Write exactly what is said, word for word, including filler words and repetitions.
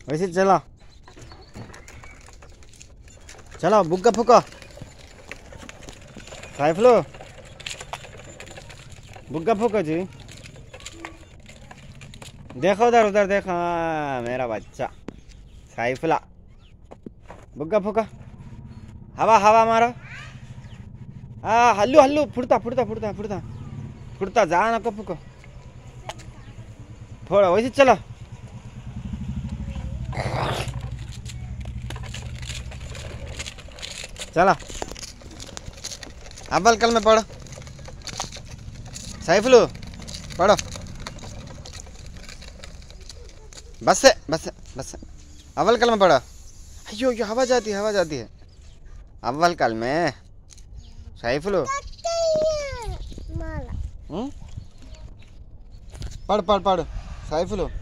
वैसे चलो चलो बुग्गा फुको साइफुल बुग्गा फुको जी। देखो उधर उधर देखो, हाँ, मेरा बच्चा साइफुला बुग्गा फुका हवा हवा मारो। हाँ हल्लू हल्लू फुड़ता फुड़ता फुड़ता फुड़ता फुड़ता जा नको फुको थोड़ा वैसे चलो। चलो अव्वल कल में पढ़ो साइफुल पढ़ो। बस से बस से बस से अव्वल कल में पढ़ो। अयो यो हवा जाती है हवा जाती है अव्वल कल में साइफुल। हम्म पढ़ पढ़ पढ़ साइफुल।